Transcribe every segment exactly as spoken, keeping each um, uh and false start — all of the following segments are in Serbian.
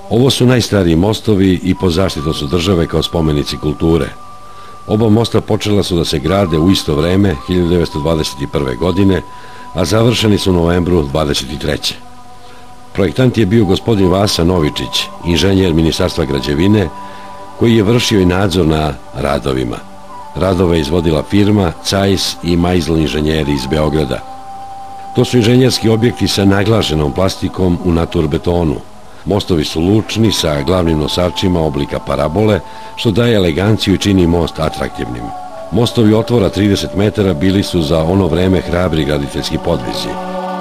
Ovo su najstariji mostovi i pod zaštitom su države kao spomenici kulture. Oba mosta počela su da se grade u isto vreme, hiljadu devetsto dvadeset prve. godine, a završeni su u novembru dvadeset treće. Projektant je bio gospodin Vasa Novičić, inženjer Ministarstva građevine, koji je vršio i nadzor na radovima. Radove izvodila firma Cajs i Majzl inženjeri iz Beograda. To su inženjerski objekti sa naglaženom plastikom u naturbetonu. Mostovi su lučni sa glavnim nosačima oblika parabole, što daje eleganciju i čini most atraktivnim. Mostovi otvora trideset metara bili su za ono vreme hrabri graditeljski podvizi.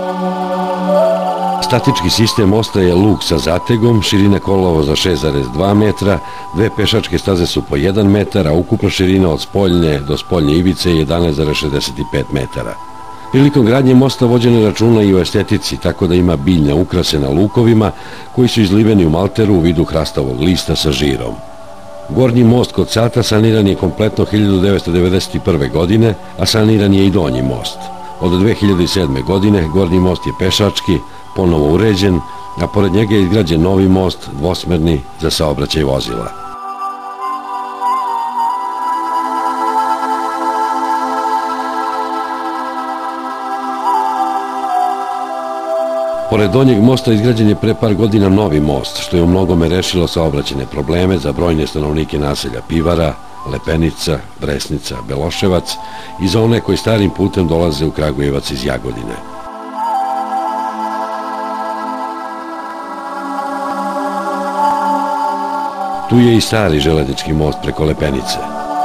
Statički sistem mosta je luk sa zategom, širina kolovoza šest zarez dva metra, dve pešačke staze su po jedan metar, a ukupna širina od spoljne do spoljne ivice je jedanaest zarez šezdeset pet metara. Prilikom gradnje mosta vođene računa i o estetici, tako da ima biljne ukrase na lukovima koji su izliveni u malteru u vidu hrastavog lista sa žirom. Gornji most kod Sata saniran je kompletno hiljadu devetsto devedeset prve. godine, a saniran je i donji most. Od dve hiljade sedme. godine gornji most je pešački, ponovo uređen, a pored njega je izgrađen novi most, dvosmerni, za saobraćaj vozila. Pored donjeg mosta izgrađen je pre par godina novi most, što je u mnogome rešilo saobraćajne probleme za brojne stanovnike naselja Pivara, Lepenica, Bresnica, Beloševac i za one koji starim putem dolaze u Kragujevac iz Jagodine. Tu je i stari železnički most preko Lepenice.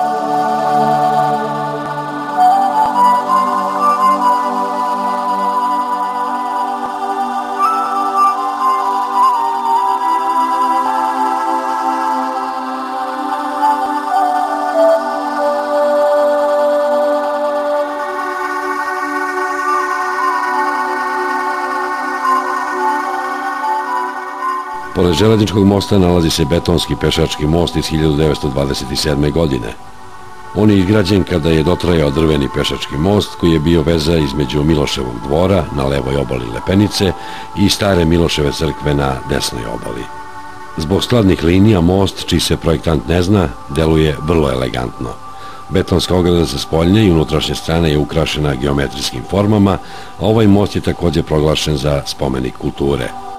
Pored železničkog mosta nalazi se betonski pešački most iz hiljadu devetsto dvadeset sedme. godine. On je izgrađen kada je dotrajao drveni pešački most koji je bio veza između Miloševog dvora na levoj obali Lepenice i stare Miloševe crkve na desnoj obali. Zbog skladnih linija most, čiji se projektant ne zna, deluje vrlo elegantno. Betonska ograda sa spoljne i unutrašnje strane je ukrašena geometrijskim formama, a ovaj most je također proglašen za spomenik kulture.